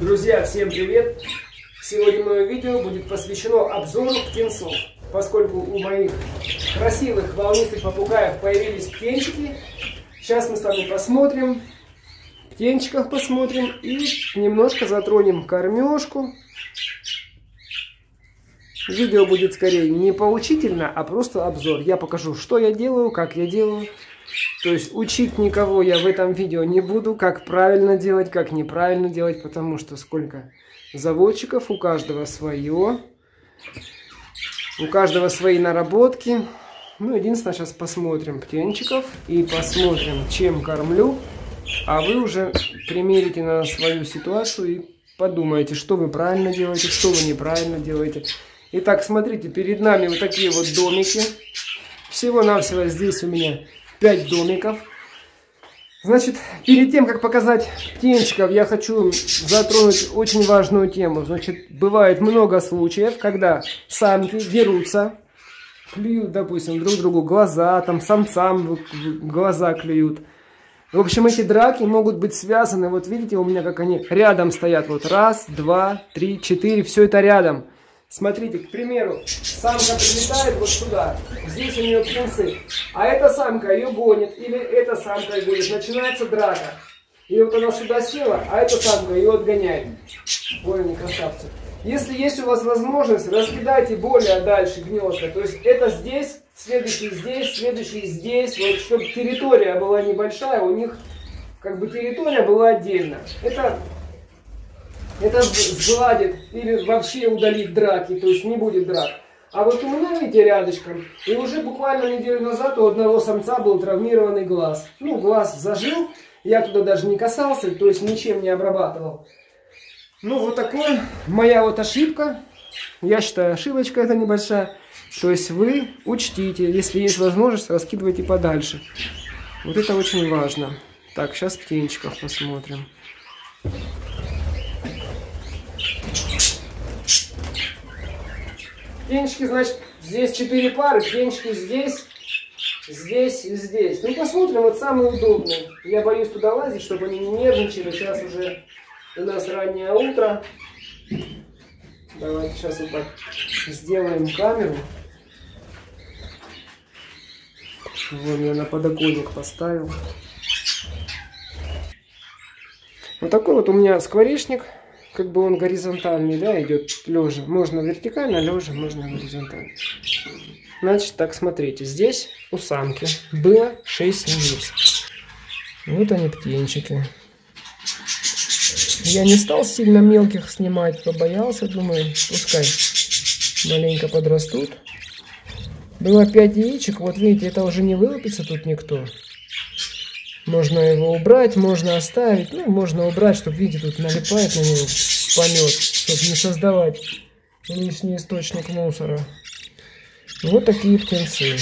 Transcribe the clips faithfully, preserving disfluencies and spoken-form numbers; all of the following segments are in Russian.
Друзья, всем привет! Сегодня мое видео будет посвящено обзору птенцов. Поскольку у моих красивых волнистых попугаев появились птенчики, сейчас мы с вами посмотрим, птенчиков посмотрим и немножко затронем кормежку. Видео будет скорее не поучительно, а просто обзор. Я покажу, что я делаю, как я делаю. То есть учить никого я в этом видео не буду, как правильно делать, как неправильно делать, потому что сколько заводчиков, у каждого свое, у каждого свои наработки. Ну, единственное, сейчас посмотрим птенчиков и посмотрим, чем кормлю, а вы уже примерите на свою ситуацию и подумайте, что вы правильно делаете, что вы неправильно делаете. Итак, смотрите, перед нами вот такие вот домики. Всего-навсего здесь у меня пять домиков. Значит, перед тем, как показать птенчиков, я хочу затронуть очень важную тему. Значит, бывает много случаев, когда самки дерутся, клюют, допустим, друг другу глаза, там самцам глаза клюют. В общем, эти драки могут быть связаны, вот видите, у меня как они рядом стоят. Вот раз, два, три, четыре, все это рядом. Смотрите, к примеру, самка прилетает вот сюда, здесь у нее птенцы, а эта самка ее гонит, или эта самка ее гонит, начинается драка. И вот она сюда села, а эта самка ее отгоняет. Ой, они красавцы. Если есть у вас возможность, раскидайте более дальше гнезда, то есть это здесь, следующий здесь, следующий здесь, вот чтобы территория была небольшая, у них как бы территория была отдельно. Это... Это сгладит или вообще удалит драки, то есть не будет драк. А вот у меня, видите, рядышком, и уже буквально неделю назад у одного самца был травмированный глаз. Ну, глаз зажил, я туда даже не касался, то есть ничем не обрабатывал. Ну, вот такое, моя вот ошибка, я считаю, ошибочка это небольшая. То есть вы учтите, если есть возможность, раскидывайте подальше. Вот это очень важно. Так, сейчас птенчиков посмотрим. Птенчики, значит, здесь четыре пары, птенчики здесь, здесь и здесь. Ну, посмотрим, вот самый удобный. Я боюсь туда лазить, чтобы они не нервничали. Сейчас уже у нас раннее утро. Давайте сейчас вот так сделаем камеру. Вон я на подоконник поставил. Вот такой вот у меня скворечник. Как бы он горизонтальный, да, идет лежа. Можно вертикально, лежа, можно горизонтально. Значит, так, смотрите. Здесь у самки было шесть яиц. Вот они, птенчики. Я не стал сильно мелких снимать, побоялся, думаю, пускай маленько подрастут. Было пять яичек, вот видите, это уже не вылупится тут никто. Можно его убрать, можно оставить, ну, можно убрать, чтобы, видите, тут налипает на него помет, чтобы не создавать лишний источник мусора. Вот такие птенцы.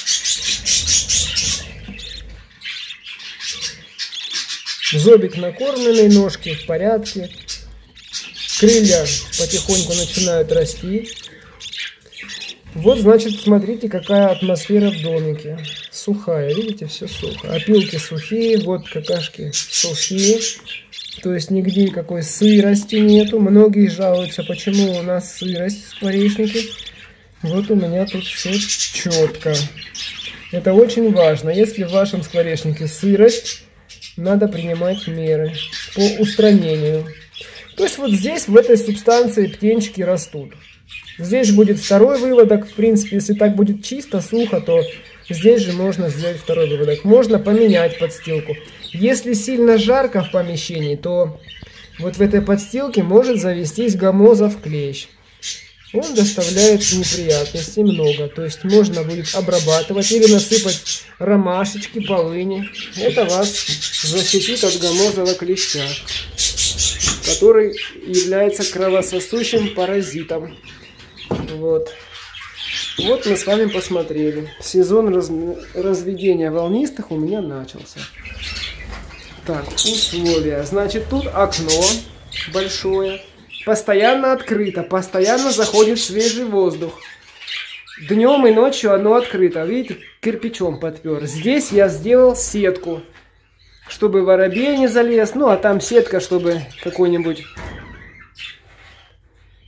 Зобик накормленный, ножки в порядке. Крылья потихоньку начинают расти. Вот, значит, смотрите, какая атмосфера в домике. Сухая, видите, все сухо. Опилки сухие, вот какашки сухие. То есть нигде никакой сырости нету. Многие жалуются, почему у нас сырость в скворечнике. Вот у меня тут все четко. Это очень важно. Если в вашем скворечнике сырость, надо принимать меры по устранению. То есть вот здесь, в этой субстанции, птенчики растут. Здесь будет второй выводок. В принципе, если так будет чисто, сухо, то здесь же можно сделать второй выводок. Можно поменять подстилку. Если сильно жарко в помещении, то вот в этой подстилке может завестись гомозов клещ. Он доставляет неприятностей много. То есть можно будет обрабатывать или насыпать ромашечки, полыни. Это вас защитит от гомозового клеща, который является кровососущим паразитом. Вот. Вот мы с вами посмотрели. Сезон раз... разведения волнистых у меня начался. Так, условия. Значит, тут окно большое. Постоянно открыто. Постоянно заходит свежий воздух. Днем и ночью оно открыто. Видите, кирпичом подпер. Здесь я сделал сетку, чтобы воробей не залез. Ну, а там сетка, чтобы какой-нибудь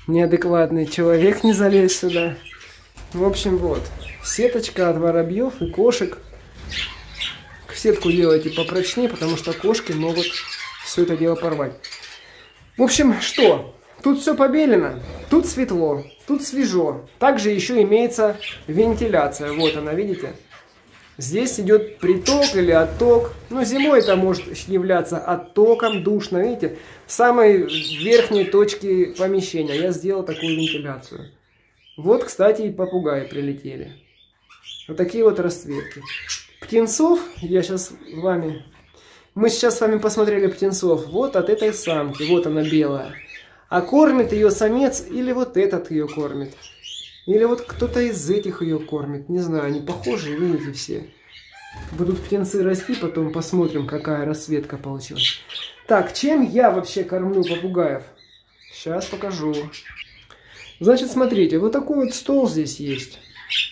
неадекватный человек не залез сюда. В общем, вот. Сеточка от воробьев и кошек. Сетку делайте попрочнее, потому что кошки могут все это дело порвать. В общем, что? Тут все побелено, тут светло, тут свежо. Также еще имеется вентиляция. Вот она, видите? Здесь идет приток или отток. Ну, зимой это может являться оттоком, душно. Видите, в самой верхней точке помещения я сделал такую вентиляцию. Вот, кстати, и попугаи прилетели. Вот такие вот расцветки. Птенцов, я сейчас вами... Мы сейчас с вами посмотрели птенцов. Вот от этой самки, вот она белая. А кормит ее самец или вот этот ее кормит. Или вот кто-то из этих ее кормит. Не знаю, они похожи, видите, все. Будут птенцы расти, потом посмотрим, какая расцветка получилась. Так, чем я вообще кормлю попугаев? Сейчас покажу. Значит, смотрите, вот такой вот стол здесь есть.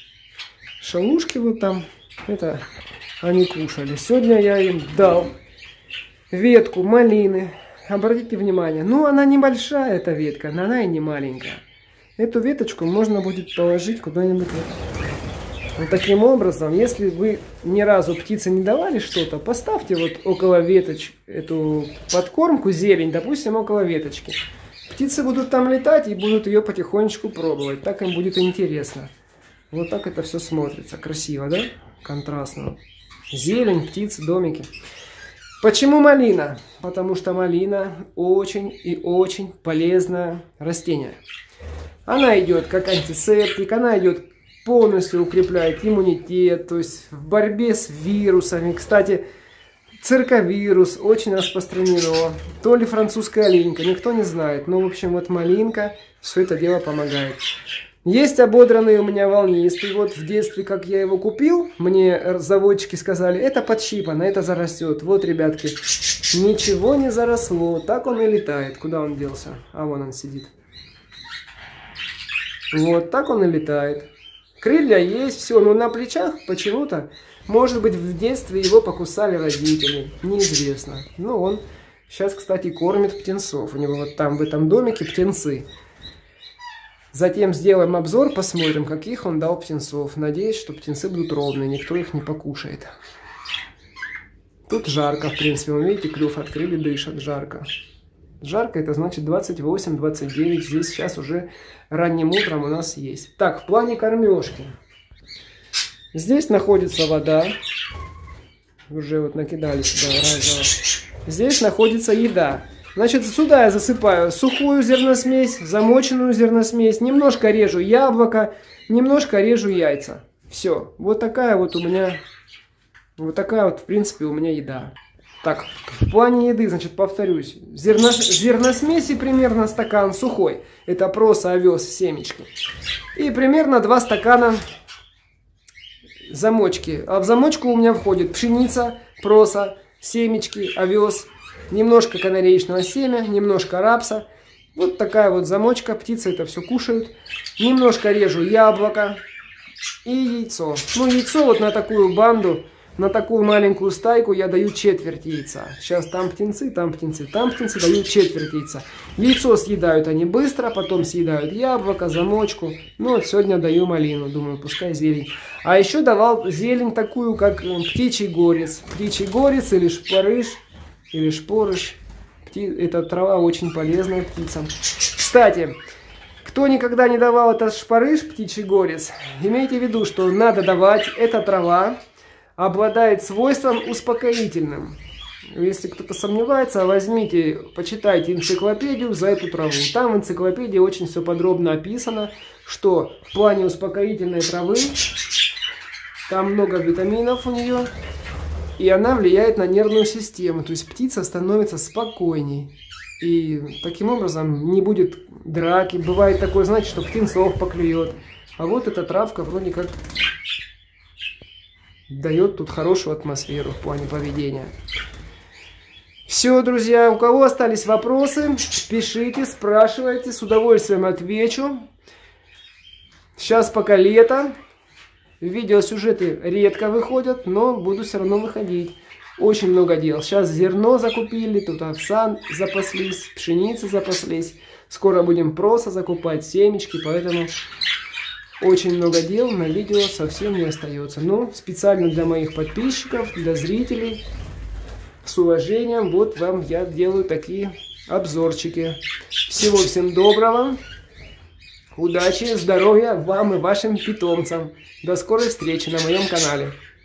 Шалушки вот там. Это они кушали. Сегодня я им дал ветку малины. Обратите внимание, ну она небольшая, эта ветка, но она и не маленькая. Эту веточку можно будет положить куда-нибудь. Вот таким образом, если вы ни разу птице не давали что-то, поставьте вот около веточки эту подкормку, зелень, допустим, около веточки. Птицы будут там летать и будут ее потихонечку пробовать. Так им будет интересно. Вот так это все смотрится. Красиво, да? Контрастно. Зелень, птицы, домики. Почему малина? Потому что малина очень и очень полезное растение. Она идет как антисептик, она идет полностью укрепляет иммунитет, то есть в борьбе с вирусами. Кстати, цирковирус очень распространено. То ли французская оленька, никто не знает. Но, в общем, вот малинка все это дело помогает. Есть ободранный у меня волнистый. Вот в детстве, как я его купил, мне заводчики сказали, это подщипано, это зарастет. Вот, ребятки, ничего не заросло. Так он и летает. Куда он делся? А вон он сидит. Вот так он и летает. Крылья есть, все. Но на плечах почему-то, может быть, в детстве его покусали родители. Неизвестно. Но он сейчас, кстати, кормит птенцов. У него вот там в этом домике птенцы. Затем сделаем обзор, посмотрим, каких он дал птенцов. Надеюсь, что птенцы будут ровные, никто их не покушает. Тут жарко, в принципе. Вы видите, клюв открыли, дышат, жарко. Жарко, это значит двадцать восемь двадцать девять. Здесь сейчас уже ранним утром у нас есть. Так, в плане кормежки. Здесь находится вода. Уже вот накидали сюда разово. Здесь находится еда. Значит, сюда я засыпаю сухую зерносмесь, замоченную зерносмесь, немножко режу яблоко, немножко режу яйца. Все. Вот такая вот у меня, вот такая вот, в принципе, у меня еда. Так, в плане еды, значит, повторюсь. Зерно, зерносмеси примерно стакан сухой. Это проса, овес, семечки. И примерно два стакана замочки. А в замочку у меня входит пшеница, проса, семечки, овес. Немножко канареечного семя, немножко рапса. Вот такая вот замочка. Птицы это все кушают. Немножко режу яблоко и яйцо. Ну, яйцо вот на такую банду, на такую маленькую стайку я даю четверть яйца. Сейчас там птенцы, там птенцы, там птенцы, даю четверть яйца. Яйцо съедают они быстро, потом съедают яблоко, замочку. Ну, вот сегодня даю малину, думаю, пускай зелень. А еще давал зелень такую, как птичий горец. Птичий горец или шпарыш. Или шпорыш. Эта трава очень полезная птицам. Кстати, кто никогда не давал этот шпарыш, птичий горец, имейте в виду, что надо давать. Эта трава обладает свойством успокоительным. Если кто-то сомневается, возьмите, почитайте энциклопедию за эту траву. Там в энциклопедии очень все подробно описано, что в плане успокоительной травы там много витаминов у нее. И она влияет на нервную систему, то есть птица становится спокойней. И таким образом не будет драки. Бывает такое, знаете, что птенцов поклюет. А вот эта травка вроде как дает тут хорошую атмосферу в плане поведения. Все, друзья, у кого остались вопросы, пишите, спрашивайте, с удовольствием отвечу. Сейчас пока лето. Видеосюжеты редко выходят, но буду все равно выходить. Очень много дел. Сейчас зерно закупили, тут овса запаслись, пшеницы запаслись. Скоро будем просто закупать семечки, поэтому очень много дел, на видео совсем не остается. Но специально для моих подписчиков, для зрителей, с уважением, вот вам я делаю такие обзорчики. Всего всем доброго, удачи, здоровья вам и вашим питомцам. До скорой встречи на моем канале.